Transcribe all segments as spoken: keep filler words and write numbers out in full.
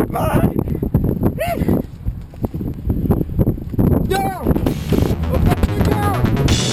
Bye. Down. Okay, down.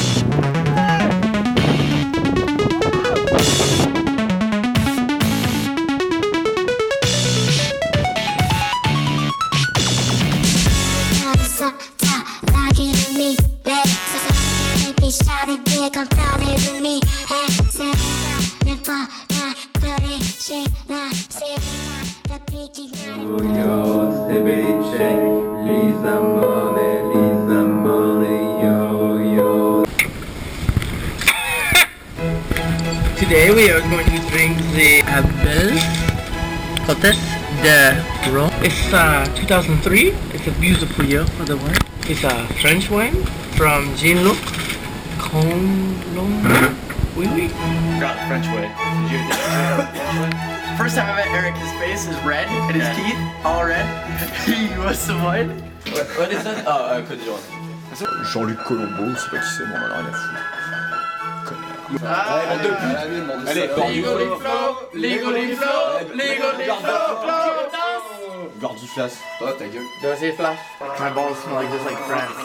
Today we are going to drink the Abel Cotes de Rome. It's uh, two thousand three. It's a beautiful year for the wine. It's a French wine from Jean-Luc Colomb. Oui, oui. Got the French way. Did you, did you First time I met Eric, his face is red and his yeah. teeth all red. He was the wine. What, what is that? Oh, uh, Côte d'Ivoire. Jean-Luc Colombo, c'est pas qui c'est, bon, on en a rien à foutre. Ah, en deux buts. Allez, Ligoliflo, Ligoliflo, Ligoliflo, Gordiflas. Oh, ta gueule. Dossier flash. My balls smell like just like France.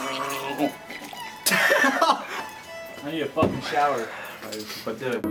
I need a fucking shower. C'est pas terrible.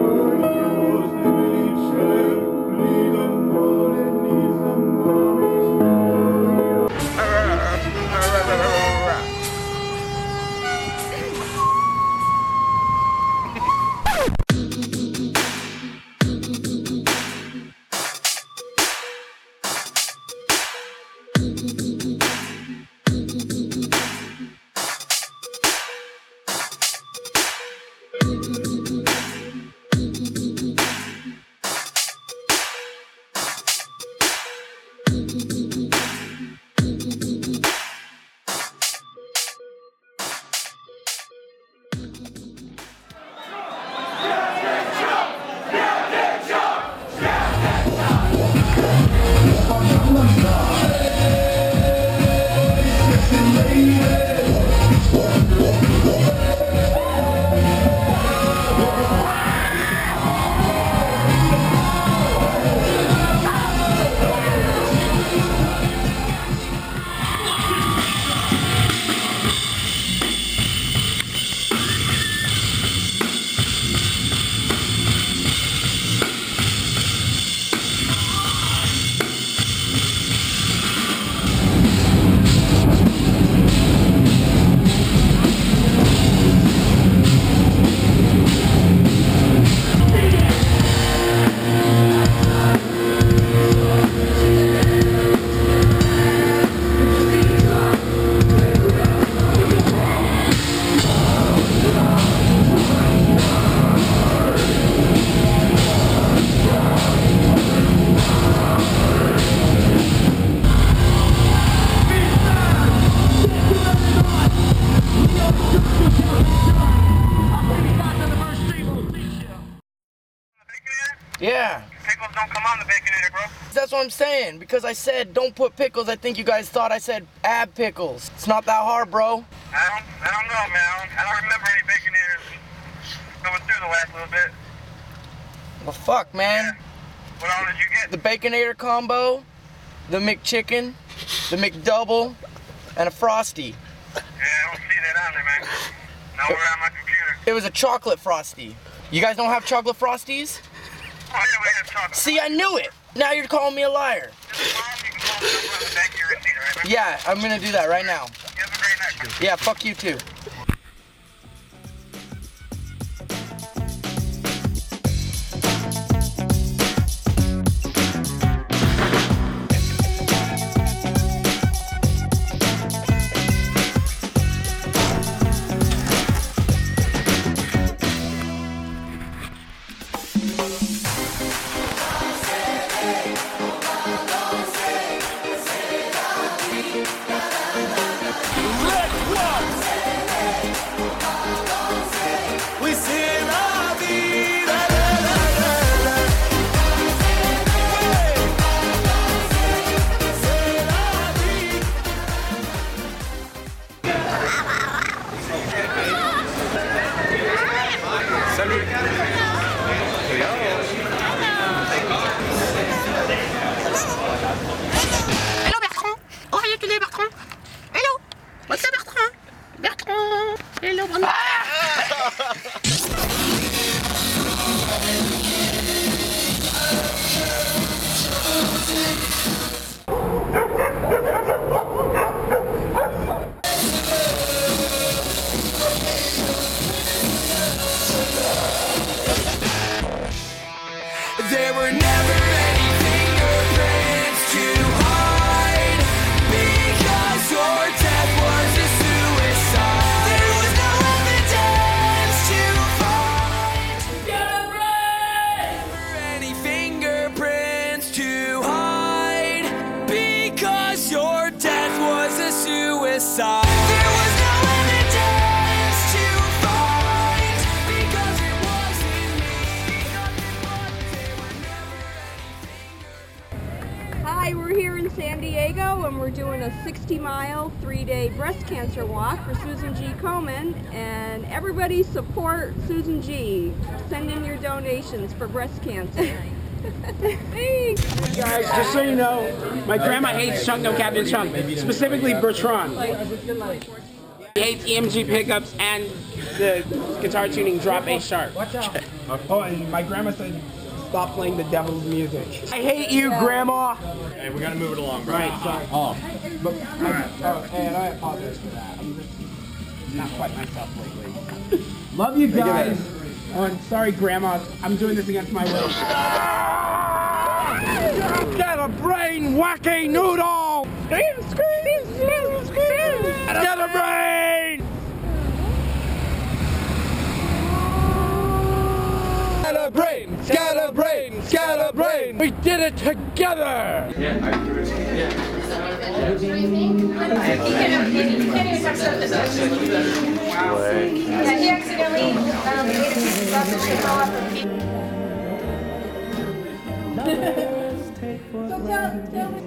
Yeah. Pickles don't come on the Baconator, bro. That's what I'm saying. Because I said don't put pickles, I think you guys thought I said ab pickles. It's not that hard, bro. I don't, I don't know, man. I don't, I don't remember any Baconators going through the last little bit. Well, fuck, man. Yeah. What all did you get? The Baconator combo, the McChicken, the McDouble, and a Frosty. Yeah, I don't see that on there, man. Nowhere on my computer. It was a chocolate Frosty. You guys don't have chocolate Frosties? Oh, yeah, we have chocolate. See, I knew it. Now you're calling me a liar. Just call them, you can call the number on the back of your receipt, all right, man? Yeah, I'm gonna do that right now. You have a great night, man. Yeah, fuck you too. Red one! side. There was no evidence to find because it wasn't me. Nothing but they were never anything. Hi, we're here in San Diego and we're doing a sixty mile, three day breast cancer walk for Susan G. Komen. And everybody support Susan G. Send in your donations for breast cancer. Thanks. Guys, just so you know, my grandma hates Chunk No Captain Chunk, specifically Bertrand. He hates E M G pickups and the guitar tuning drop A sharp. Oh, and my grandma said, stop playing the devil's music. I hate you, Grandma. Hey, we gotta move it along, bro. Right, sorry. Oh. But, I, oh, and I apologize for that. I'm just not quite myself lately. Love you guys. Oh, and sorry, Grandma. I'm doing this against my will. Get a brain wacky noodle! Scream, scream, scream, scream! Get a brain! Get a brain! Get a brain! Get a brain! We did it together! Yeah, I agree. Yeah. Yeah, he accidentally um, made a piece of stuff and took off the feet. So tell, tell me.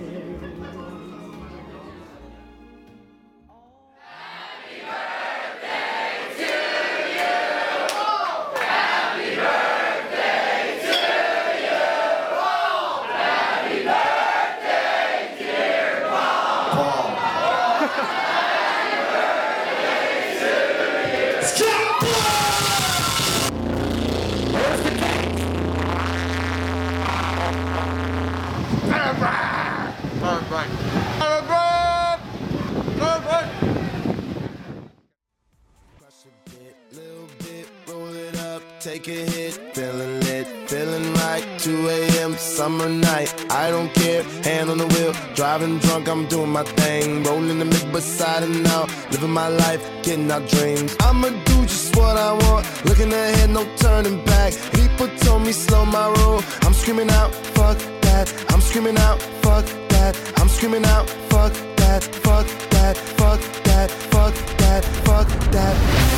Take a hit, feeling lit, feeling right. two a m summer night, I don't care. Hand on the wheel, driving drunk, I'm doing my thing. Rolling the mid beside and out, living my life, getting our dreams. I'ma do just what I want, looking ahead, no turning back. People told me slow my roll, I'm screaming out, fuck that. I'm screaming out, fuck that. I'm screaming out, fuck that, fuck that, fuck that, fuck that, fuck that.